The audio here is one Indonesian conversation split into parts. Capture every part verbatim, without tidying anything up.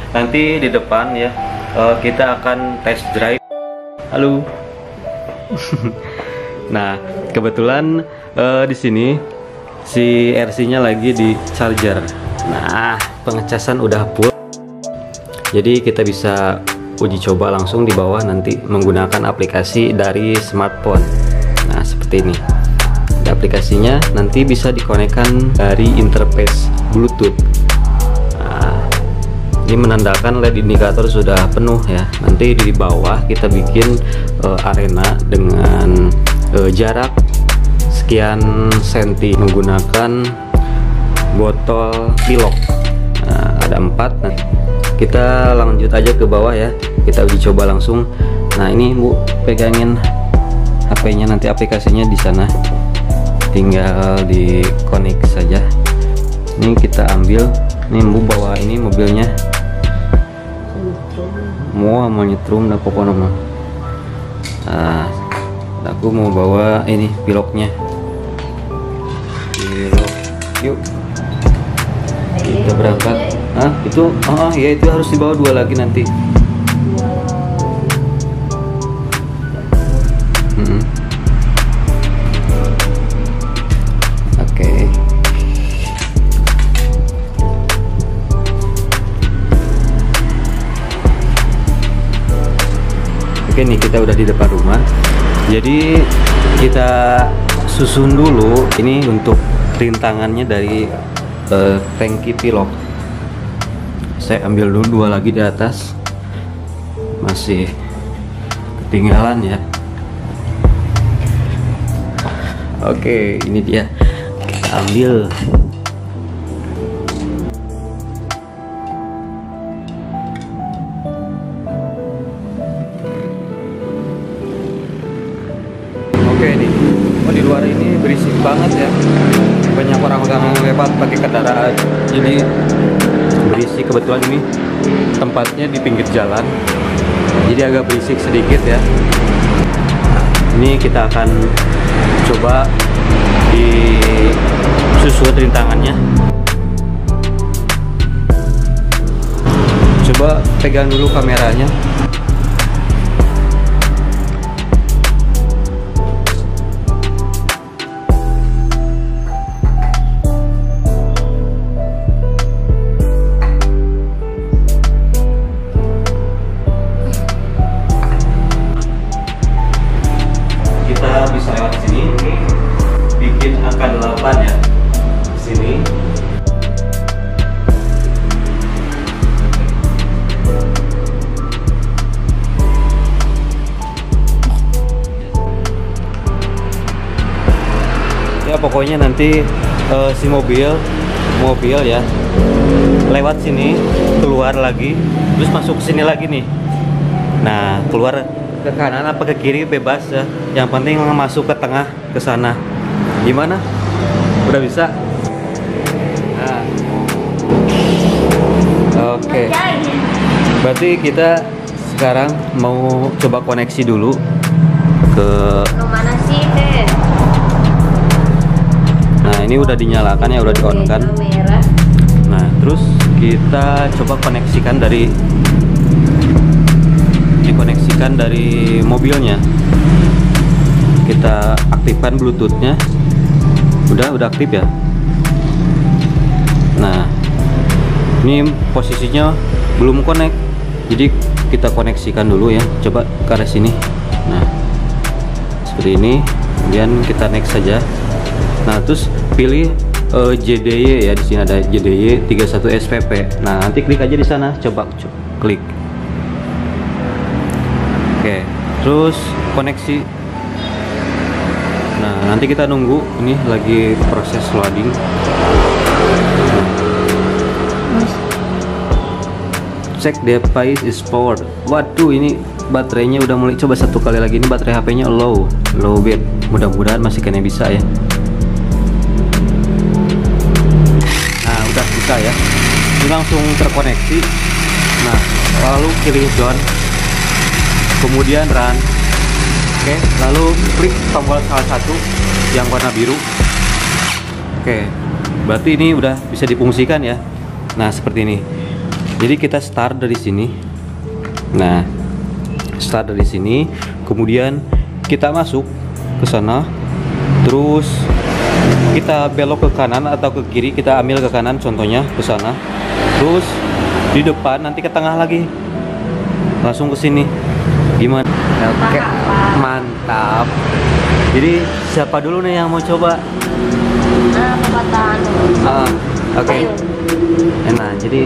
nanti di depan ya uh, kita akan test drive. Halo. Nah, kebetulan uh, di sini si R C-nya lagi di charger. Nah, pengecasan udah full. Jadi kita bisa uji coba langsung di bawah nanti menggunakan aplikasi dari smartphone. Nah, seperti ini. Di aplikasinya nanti bisa dikonekkan dari interface Bluetooth. Nah, ini menandakan L E D indikator sudah penuh ya. Nanti di bawah kita bikin uh, arena dengan uh, jarak sekian senti menggunakan botol pilok. Nah, ada empat. Nah, kita lanjut aja ke bawah ya, kita uji coba langsung. Nah, ini Bu pegangin H P-nya, nanti aplikasinya di sana, tinggal di connect saja. Ini kita ambil, ini Bu bawa ini mobilnya, mau mau nyetrum dan pokoknya mah. Nah, aku mau bawa ini piloknya. Pilok, yuk kita berangkat. Hah? Itu oh ya, itu harus dibawa dua lagi nanti. Hmm. Oke. Okay. Oke nih, kita udah di depan rumah. Jadi kita susun dulu ini untuk rintangannya dari uh, tangki pilok. Saya ambil dulu dua lagi di atas, masih ketinggalan ya. Oke, ini dia, kita ambil. Oke nih, oh di luar ini berisik banget ya, banyak orang-orang lewat pakai kendaraan, jadi berisik. Kebetulan ini tempatnya di pinggir jalan, jadi agak berisik sedikit ya. Ini kita akan coba di susun rintangannya. Coba pegang dulu kameranya. Bisa lewat sini, bikin angka delapan ya, sini. Ya pokoknya nanti uh, si mobil, mobil ya, lewat sini, keluar lagi, terus masuk ke sini lagi nih. Nah, keluar ke kanan apa ke kiri bebas ya, yang penting masuk ke tengah ke sana. Gimana, udah bisa? Nah, oke okay. Berarti kita sekarang mau coba koneksi dulu ke mana sih deh. Nah, ini udah dinyalakan ya, udah di on kan. Nah, terus kita coba koneksikan dari dikoneksikan dari mobilnya. Kita aktifkan Bluetoothnya. Udah udah aktif ya. Nah, ini posisinya belum connect, jadi kita koneksikan dulu ya. Coba ke arah sini. Nah, seperti ini. Kemudian kita next saja. Nah, terus pilih uh, J D Y ya. Di sini ada J D Y tiga puluh satu S P P. Nah, nanti klik aja di sana. Coba, coba klik. Oke, terus koneksi. Nah, nanti kita nunggu, ini lagi proses loading. Check device is powered. Waduh, ini baterainya udah mulai. Coba satu kali lagi, ini baterai H P-nya low, low bed. Mudah-mudahan masih kena bisa ya. Nah, udah bisa ya. Ini langsung terkoneksi. Nah, lalu pilih down. Kemudian run. Oke, lalu klik tombol salah satu yang warna biru. Oke, berarti ini udah bisa difungsikan ya. Nah, seperti ini. Jadi kita start dari sini. Nah, start dari sini, kemudian kita masuk ke sana, terus kita belok ke kanan atau ke kiri. Kita ambil ke kanan, contohnya ke sana. Terus di depan, nanti ke tengah lagi, langsung ke sini. Gimana? Oke, mantap. Jadi siapa dulu nih yang mau coba? Nah, kekuatan. Ah, oke. Okay. Enak. Jadi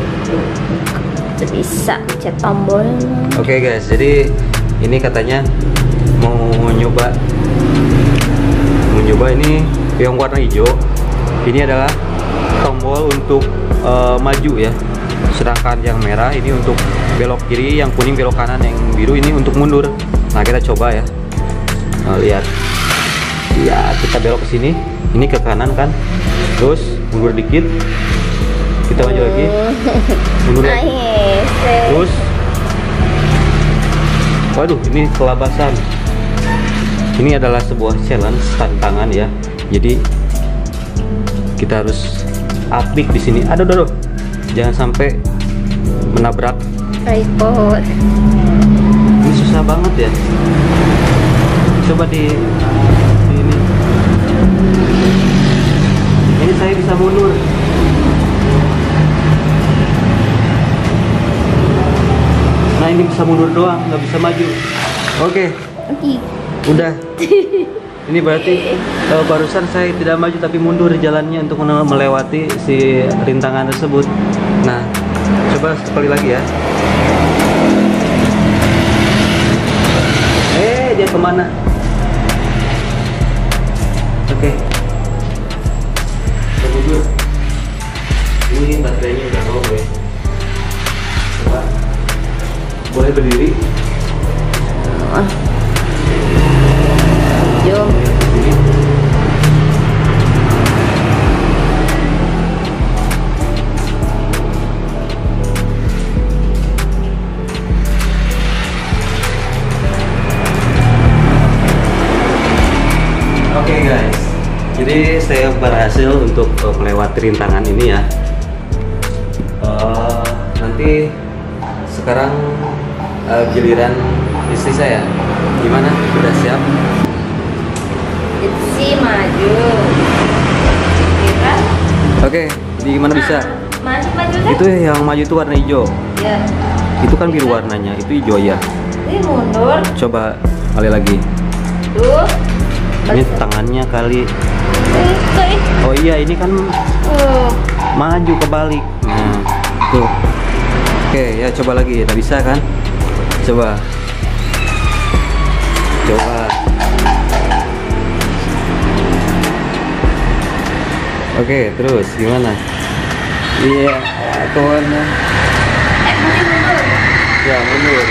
bisa pencet tombol. Oke okay guys, jadi ini katanya mau nyoba mau nyoba ini yang warna hijau. Ini adalah tombol untuk uh, maju ya. Sedangkan yang merah ini untuk belok kiri, yang kuning belok kanan, yang biru ini untuk mundur. Nah, kita coba ya. Nah, lihat. Ya, kita belok ke sini. Ini ke kanan kan. Terus mundur dikit. Kita maju lagi. Mundur lagi. Terus. Waduh, ini kelabasan. Ini adalah sebuah challenge, tantangan ya. Jadi kita harus aplik di sini. Aduh, aduh, aduh. Jangan sampai menabrak tripod. Ini susah banget ya. Coba di, di ini. Ini saya bisa mundur. Nah, ini bisa mundur doang, nggak bisa maju. Oke. Okay. Udah. Ini berarti uh, barusan saya tidak maju tapi mundur jalannya untuk melewati si rintangan tersebut. Nah, coba sekali lagi ya. Eh, dia kemana? Oke. Kita mundur. Ini baterainya udah low ya. Coba. Boleh berdiri. Ah. Jom. Oke okay guys, jadi saya berhasil untuk uh, melewati rintangan ini ya. Uh, nanti sekarang uh, giliran istri saya. Gimana? Udah siap? Itzy maju. Kira? Oke, jadi gimana bisa? Maju maju deh. Itu yang maju itu warna hijau. Ya. Itu kan biru warnanya, itu hijau ya. Ini mundur. Coba kali lagi. Tuh. Ini tangannya kali. Oh iya, ini kan uh. maju kebalik. Nah, tuh. Oke, ya coba lagi. Udah bisa kan? Coba. Coba. Oke, terus gimana? Iya, kawannya. Eh, mundur. Ya, mundur.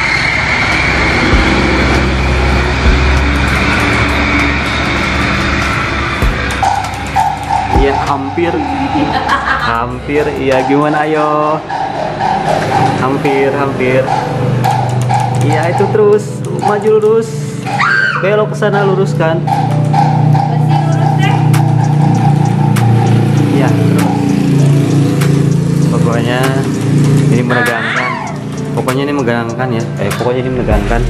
Iya, hampir. Hampir. Iya, gimana ayo? Hampir, hampir. Iya, itu terus maju lurus. Belok ke sana, luruskan. Masih lurus deh. Ya, terus. Pokoknya ini menegangkan. Pokoknya ini menegangkan ya. Eh, pokoknya ini menegangkan.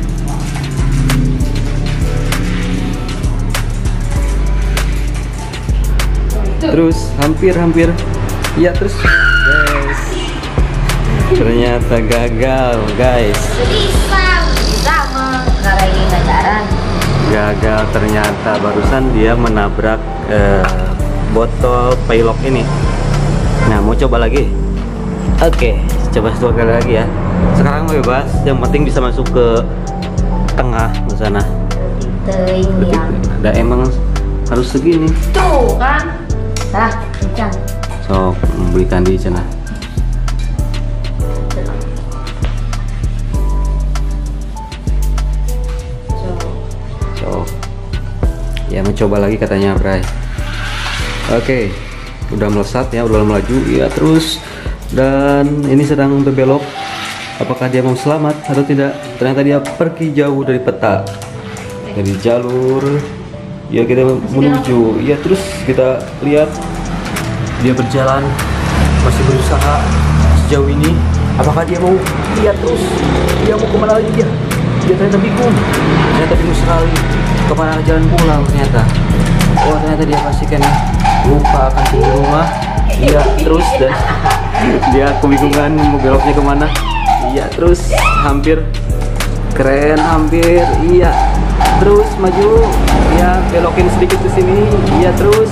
Terus hampir-hampir. Ya, terus. Guys. Ternyata gagal, guys. Bisa, bisa mengendarai kendaraan. Gagal ternyata, barusan dia menabrak eh, botol pilok ini. Nah, mau coba lagi? Oke, coba satu kali lagi ya. Sekarang bebas, yang penting bisa masuk ke tengah ke sana. Itu yang ada emang harus segini. tuh kan. Dah, kencang. So, memberikan di sana. So, ya mencoba lagi katanya, Bray. Oke, udah melesat ya, udah melaju ya terus. Dan ini sedang berbelok. Apakah dia mau selamat atau tidak? Ternyata dia pergi jauh dari peta, dari jalur. Ya, kita menuju. Ya, terus kita lihat dia berjalan, masih berusaha sejauh ini. Apakah dia mau lihat terus? Dia mau kemana lagi dia? Dia ternyata bingung. Ternyata bingung sekali. Kemana jalan pulang ternyata. Oh ternyata dia pastikan ya lupa akan pintu rumah. Iya terus dan dia kebingungan mau beloknya kemana. Iya terus hampir keren hampir iya terus maju ya belokin sedikit ke sini iya terus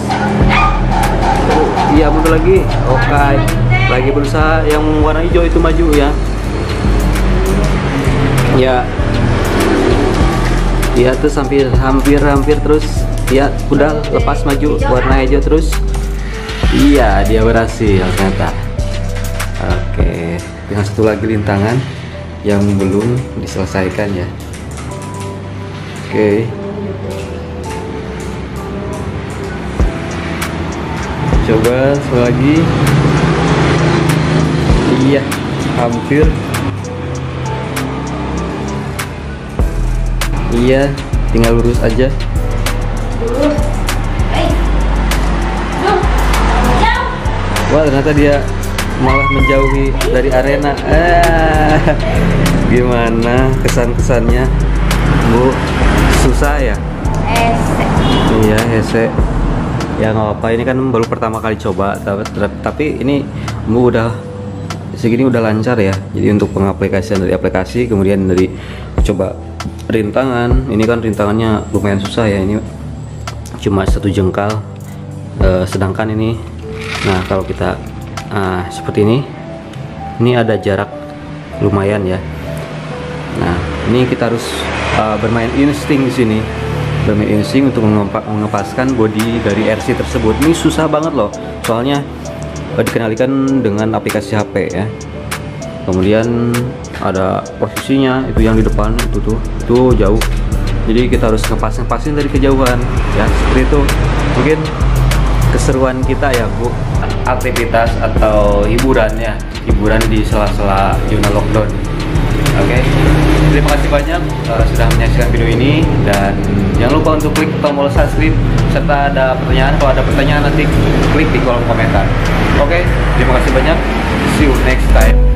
iya mundur lagi oke lagi berusaha yang warna hijau itu maju ya ya iya terus hampir hampir hampir terus ya udah lepas maju warna hijau terus iya dia berhasil ternyata. Oke tinggal satu lagi rintangan yang belum diselesaikan ya. Oke coba sekali lagi iya hampir iya tinggal lurus aja Lurus. Eh. Duh. Jauh. wah ternyata dia malah menjauhi dari arena. Ah, gimana kesan-kesannya Bu? Susah ya? Ese. Iya hese ya nggak apa-apa ini kan baru pertama kali coba tapi, tapi ini Bu udah segini udah lancar ya. Jadi untuk pengaplikasian dari aplikasi kemudian dari coba rintangan ini kan rintangannya lumayan susah ya, ini cuma satu jengkal e, sedangkan ini nah kalau kita ah, seperti ini ini ada jarak lumayan ya. Nah ini kita harus uh, bermain insting di sini bermain insting untuk mengepaskan bodi dari R C tersebut. Ini susah banget loh soalnya uh, dikenalikan dengan aplikasi H P ya. Kemudian ada posisinya itu yang di depan itu tuh itu jauh, jadi kita harus ngepas-ngepasin dari kejauhan ya seperti itu. Mungkin keseruan kita ya Bu, aktivitas atau hiburan ya, hiburan di sela-sela zona lockdown. Oke, okay. Terima kasih banyak uh, sudah menyaksikan video ini dan jangan lupa untuk klik tombol subscribe serta ada pertanyaan, kalau ada pertanyaan nanti klik di kolom komentar. Oke, okay. Terima kasih banyak, see you next time.